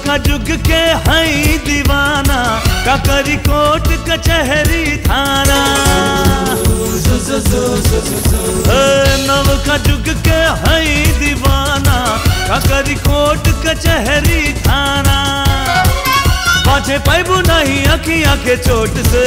नवका जुग के हई दीवाना, का करी कोट कचहरी थाना। नवका जुग के हई दीवाना, का करी कोट कचहरी थाना। पाछे पैबू नहीं अखियां के चोट से,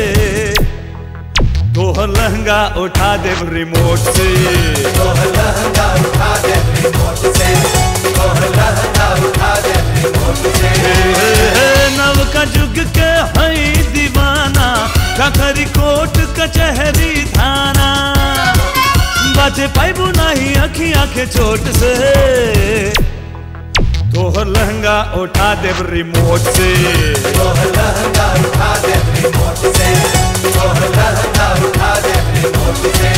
तोहर लहंगा उठा दे रिमोट से। तोहर लहंगा उठा दे रिमोट से, तोहर लहंगा उठा दे रिमोट से। नवका जुग के हई दीवाना, कखरी कोट कचहरी थाना। बचे पैबू नहीं अखियां के चोट से, तोहर लहंगा उठा दे रिमोट से। तोहर लहंगा उठा दे रिमोट से, तोहर लहंगा उठा दे रिमोट से।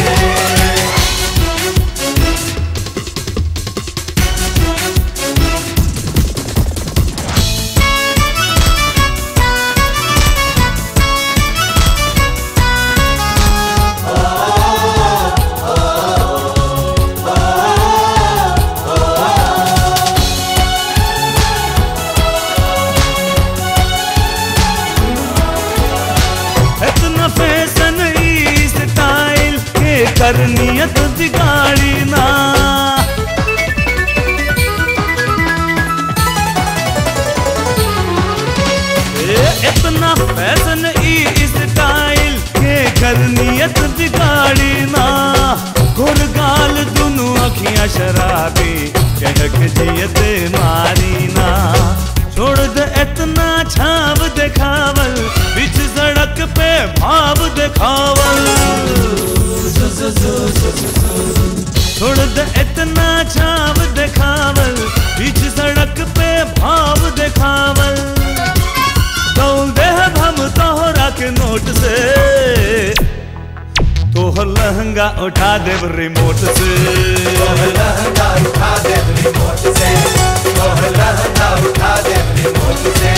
करनियत बिगाड़ी ना, इतना फैशन ई स्टाइल के करनियत बिगाड़ी ना। गुरगाल दुनू अखियां शराबी, कह के जियते मारी ना। छोड़ दे इतना छाव दिखावल, बीच सड़क पे भाव दिखावल। छोड़ दे इतना छाव दिखावल, बीच सड़क पे भाव दिखावल। दौड़ दे हम तोहरा के नोट से, तोहर लहंगा उठा दे रिमोट से। तोहर लहंगा उठा दे रिमोट से, तोहर लहंगा उठा दे रिमोट से।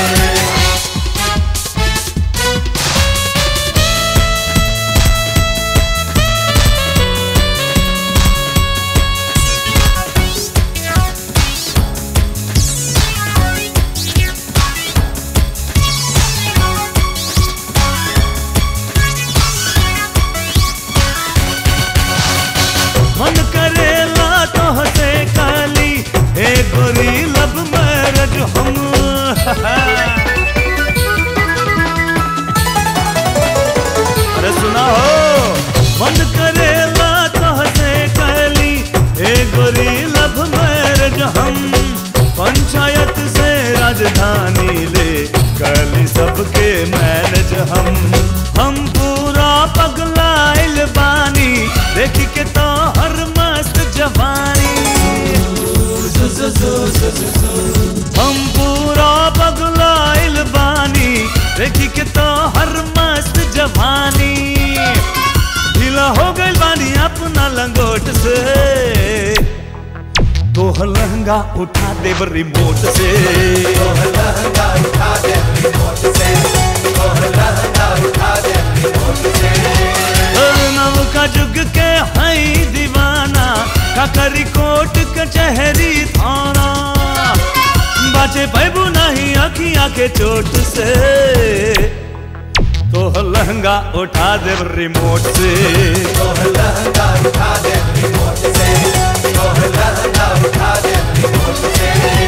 मन करेला तोहसे काली, हे गोरी लब मैरिज हम। अरे सुना हो, मन करेला तोहसे काली, हे गोरी लब मैरिज हम। पंचायत से राजधानी ले, काली सबके मैनेज हम पूरा पगलाइल बानी, देखी के तो हर मस्त जवानी। हम पूरा पगलाइल बानी, देखी के तो हर मस्त जवानी। ढीला हो गइल बानी अपना लंगोट से, तोहर लहंगा उठा दे रिमोट से। तोहर लहंगा उठा दे रिमोट से, तोहर लहंगा उठा दे रिमोट से। नवका जुग के हई दीवाना, का करी कोट कचहरी थाना। बाचे पैबू नहीं अखियां के चोट से, तोहर लहंगा उठा दे रिमोट से। तोहर लहंगा उठा दे रिमोट से, तोहर लहंगा उठा दे रिमोट से।